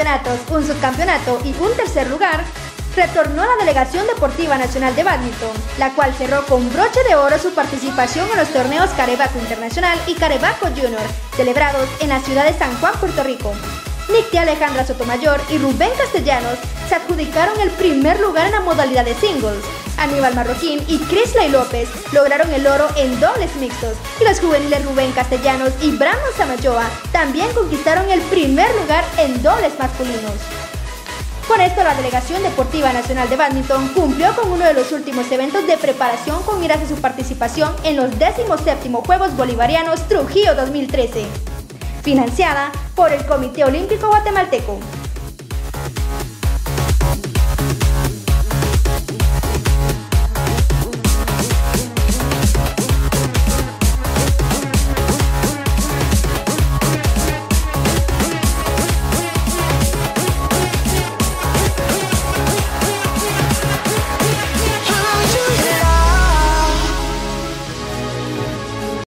campeonatos, un subcampeonato y un tercer lugar, retornó la Delegación Deportiva Nacional de Bádminton, la cual cerró con broche de oro su participación en los torneos Carebaco Internacional y Carebaco Junior, celebrados en la ciudad de San Juan, Puerto Rico. Nictia Alejandra Sotomayor y Rubén Castellanos se adjudicaron el primer lugar en la modalidad de singles. Aníbal Marroquín y Crisley López lograron el oro en dobles mixtos y los juveniles Rubén Castellanos y Brandon Samayoa también conquistaron el primer lugar en dobles masculinos. Con esto, la Delegación Deportiva Nacional de Bádminton cumplió con uno de los últimos eventos de preparación con miras a su participación en los 17º Juegos Bolivarianos Trujillo 2013, financiada por el Comité Olímpico Guatemalteco.